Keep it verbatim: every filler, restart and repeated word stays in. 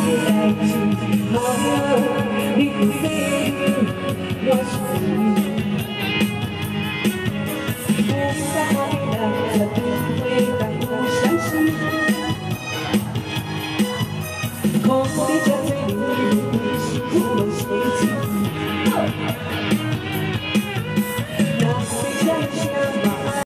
爱情好了，你不必我是你，不在。